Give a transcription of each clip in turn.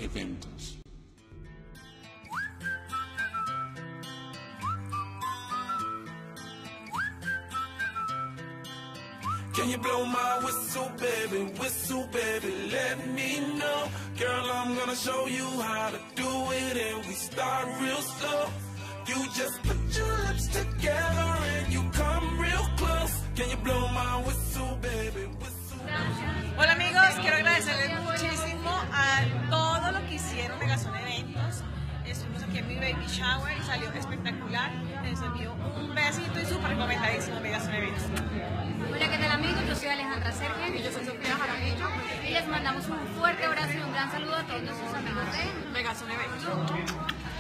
eventos. Can you blow my whistle, baby, let me know. Girl, I'm gonna show you how to do it, and we start real slow. You just put your lips together and you come real close. Can you blow my whistle, baby, whistle? Hola amigos, quiero agradecerles muchísimo a todo lo que hicieron de Gazón Eventos. Estuvimos aquí en mi baby shower y salió espectacular. Les envío un besito y súper recomendadísimo de Gazón Eventos. Hola, ¿qué tal amigos? Yo soy Alejandra Sergen y yo soy Sofía Jaramillo y les mandamos un fuerte abrazo y un gran saludo a todos nuestros amigos de Megazón Eventos.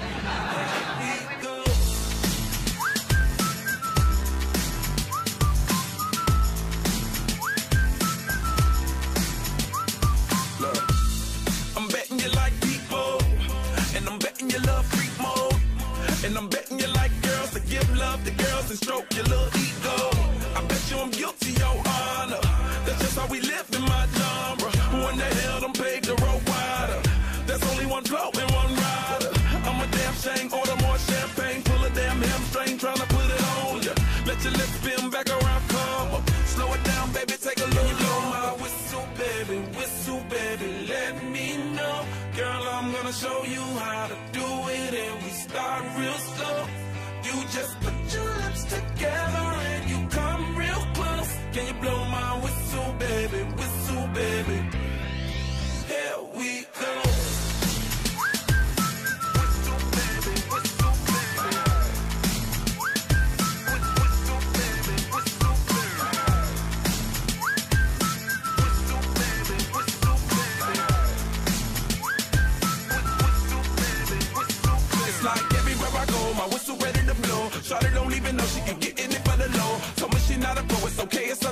I'm betting you like people, and I'm betting you love freak mode, and I'm betting you like girls to give love to girls and stroke your little ego. I bet you I'm guilty, your honor. That's just how we live in my genre. Who in the hell done paved the road wider? There's only one flow and one rider. I'm a damn shame, order more champagne, pull a damn hamstring, tryna put it on ya. Let your lips spin back around, come up. Slow it down, baby, take a little blow my whistle, baby, let me know. Girl, I'm gonna show you how to do it, and we start real slow. You just put your lips together and you come real close. Can you blow my whistle, baby, here we go. Whistle, baby, whistle, baby. Whistle, baby, whistle, baby. Whistle, baby, whistle, baby. Whistle, baby, whistle, baby. It's like everywhere I go, my whistle ready to blow. Shawty don't even know she can get in it for the low. Told me she not a pro, it's okay, it's